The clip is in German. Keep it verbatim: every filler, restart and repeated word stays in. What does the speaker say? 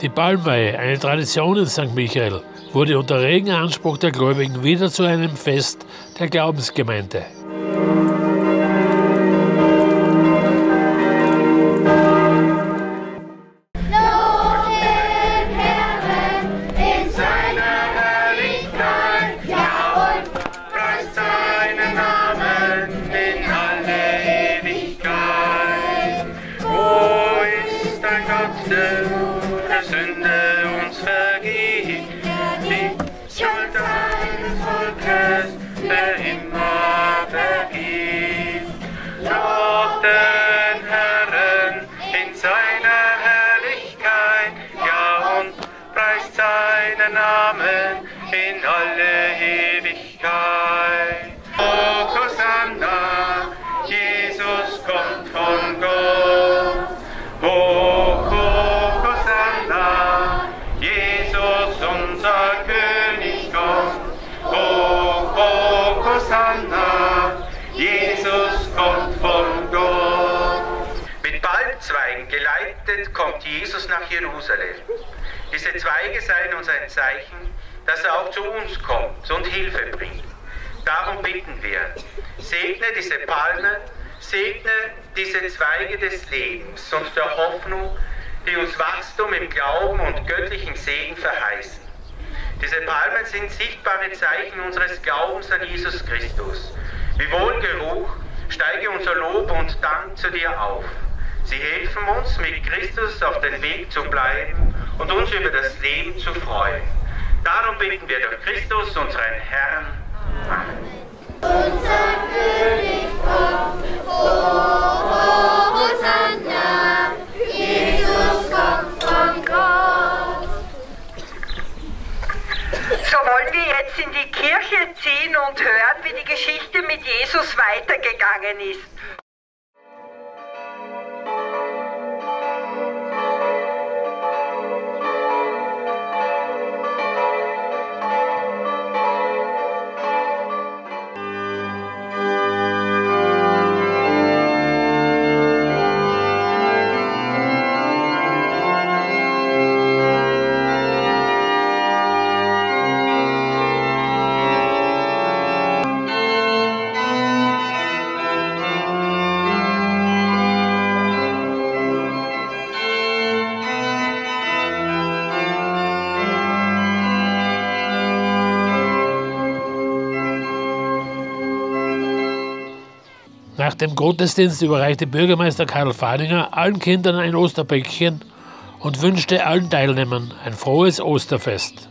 Palmweihe, eine Tradition in Sankt Michael, wurde unter regem Anspruch der Gläubigen wieder zu einem Fest der Glaubensgemeinde. Der Sünde uns vergibt, die Schuld seines Volkes für immer vergibt. Lobt den Herrn in seiner Herrlichkeit, ja und preist seinen Namen in alle Ewigkeit. O Hosanna, Jesus kommt von Gott. O Palmzweigen geleitet kommt Jesus nach Jerusalem. Diese Zweige seien uns ein Zeichen, dass er auch zu uns kommt und Hilfe bringt. Darum bitten wir, segne diese Palmen, segne diese Zweige des Lebens und der Hoffnung, die uns Wachstum im Glauben und göttlichen Segen verheißen. Diese Palmen sind sichtbare Zeichen unseres Glaubens an Jesus Christus. Wie Wohlgeruch steige unser Lob und Dank zu dir auf. Sie helfen uns, mit Christus auf den Weg zu bleiben und uns über das Leben zu freuen. Darum bitten wir durch Christus, unseren Herrn. Amen. Unser König kommt, o Hosanna, Jesus kommt von Gott. So wollen wir jetzt in die Kirche ziehen und hören, wie die Geschichte mit Jesus weitergegangen ist. Nach dem Gottesdienst überreichte Bürgermeister Karl Fahninger allen Kindern ein Osterbäckchen und wünschte allen Teilnehmern ein frohes Osterfest.